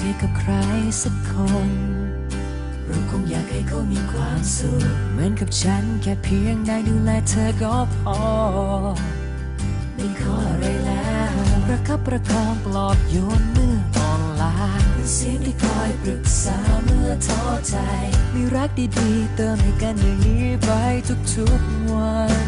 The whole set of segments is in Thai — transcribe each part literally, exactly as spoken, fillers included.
ให้กับใครสักคนเราคงอยากให้เขามีความสุขเหมือนกับฉันแค่เพียงได้ดูแลเธอก็พอไม่ขออะไรแล้วประคับประคองปลอบโยนเมื่ออ่อนล้าเป็นเสียงที่คอยปรึกษาเมื่อท้อใจมีรักดีๆเติมให้กันอย่างนี้ไปทุกๆวัน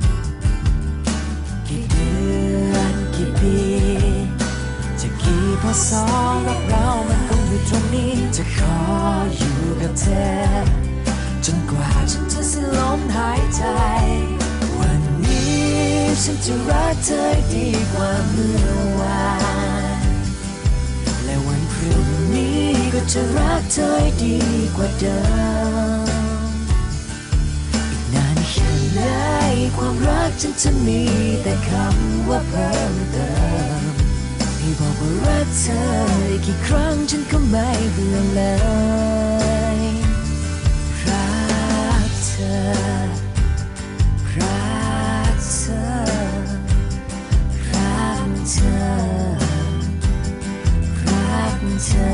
กี่เดือนกี่ปีจะกี่พศรักเรามันคงอยู่ตรงนี้จะขออยู่กับเธอจนกว่าฉันจะสิ้นลมหายใจวันนี้ฉันจะรักเธอดีกว่าเมื่อวานและวันพรุ่งนี้ก็จะรักเธอดีกว่าเดิมอีกนานแค่ไหนความรักฉันจะมีแต่คำว่าเพิ่มเติมให้บอกว่ารักเธอกี่ครั้งฉันก็ไม่เบื่อเลยรักเธอรักเธอรักเธอรักเธอ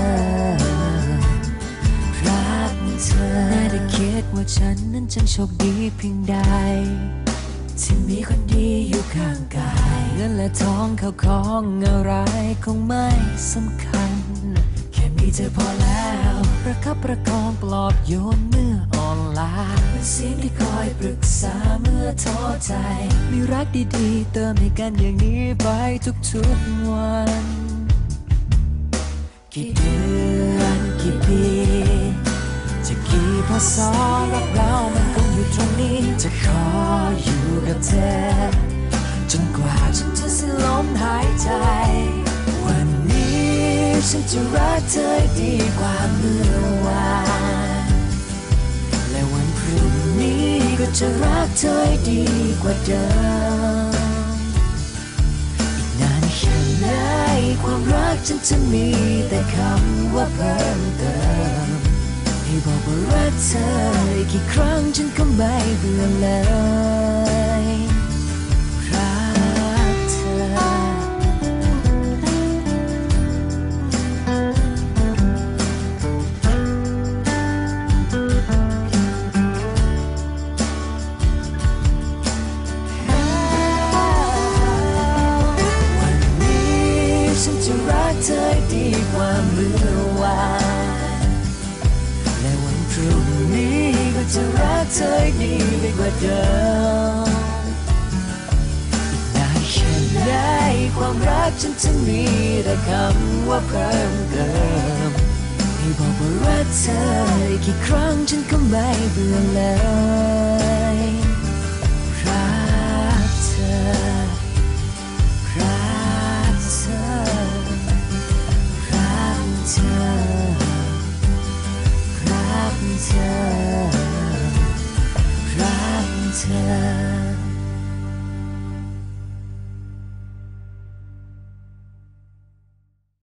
รักเธอน่าจะคิดว่าฉันนั้นฉันโชคดีเพียงใดที่มีคนดีอยู่ข้างกายเงินและทองเข้าของอะไรคงไม่สำคัญแค่มีเธอพอแล้วประคับประคองปลอบโยนเมื่ออ่อนล้าเป็นเสียงที่คอยปรึกษาเมื่อท้อใจมีรักดีๆเติมให้กันอย่างนี้ไปทุกๆวันกี่เดือนกี่ปีจะกี่พศรักเรามันคงอยู่ตรงนี้จะขออยู่กับเธอจนกว่าฉันจะสิ้นลมหายใจวันนี้ฉันจะรักเธอดีกว่าเมื่อวานและวันพรุ่งนี้ก็จะรักเธอดีกว่าเดิมอีกนานแค่ไหนความรักฉันจะมีแต่คำว่าเพิ่มเติมให้บอกว่ารักเธอกี่ครั้งฉันก็ไม่เบื่อเลยรักเธอวันนี้ฉันจะรักเธอดีกว่าเมื่อวานและวันพรุ่งนี้ก็จะรักเธอดีกว่าเดิมอีกนานแค่ไหนความรักฉันจะมีแต่คำว่าเพิ่มเติมให้บอกว่ารักเธอกี่ครั้งฉันก็ไม่เบื่อเลยรักเธอรักเธอรักเธอรักเธอรักเธอ